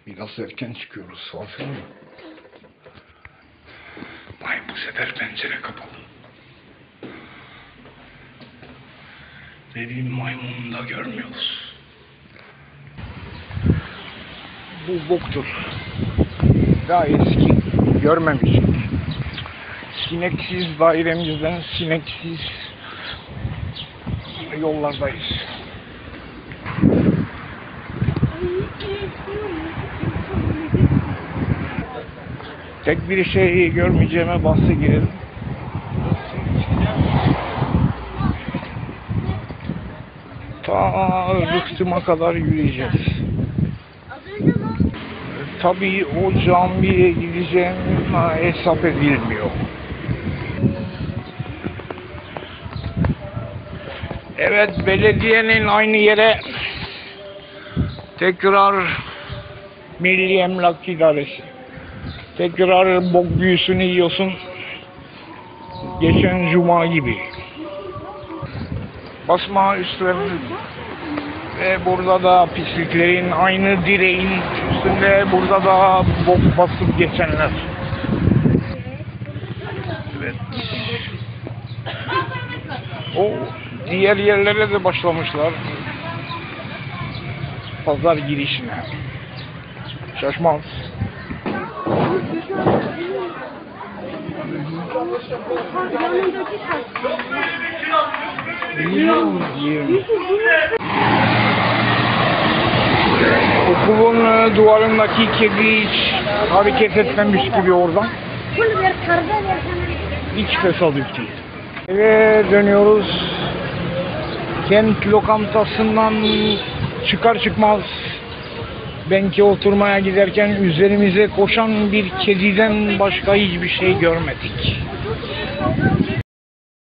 Biraz erken çıkıyoruz farkında mı? Vay, bu sefer pencere kapalı. Dediğim maymununu da görmüyoruz. Bu boktur. Daha eski. Görmemiştik. Sineksiz dairemizden sineksiz yollardayız. Tek bir şey görmeyeceğime bahse girelim. Ta rıhtıma kadar yürüyeceğiz. Tabii o camiye gideceğim hesap edilmiyor. Evet, belediyenin aynı yere tekrar Milli Emlak İdaresi. Tekrar bok büyüsünü yiyorsun. Geçen cuma gibi. Basma üstlerini ve burada da pisliklerin aynı direğin üstünde, burada da bok basıp geçenler. Evet. O diğer yerlere de başlamışlar. Pazar girişine. Şaşmaz. Okulun duvarındaki kedi hiç hareket etmemiş gibi oradan. Hiç tesadüf değil. Eve dönüyoruz. Kent lokantasından çıkar çıkmaz benke oturmaya giderken üzerimize koşan bir kediden başka hiçbir şey görmedik.